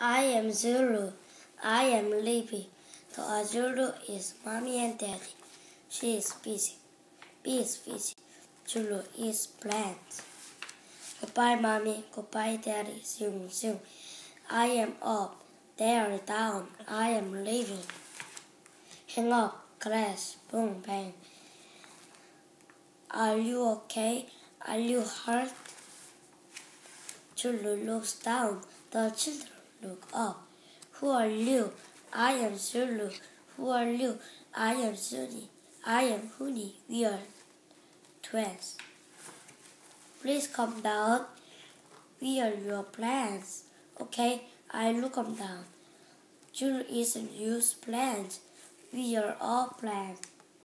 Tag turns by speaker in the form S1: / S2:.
S1: I am Zulu. I am Libby. So Zulu is mommy and daddy. She is busy. B is busy. Zulu is plants. Goodbye, mommy. Goodbye, daddy. Soon, soon. I am up. They are down. I am leaving. Hang up. Crash. Boom, bang. Are you okay? Are you hurt? Zulu looks down. The children look up. Who are you? I am Zulu. Who are you? I am Suni. I am Huni. We are twins. Please come down. We are your plants. Okay, I will come down. Zulu isn't used plants. We are all plants.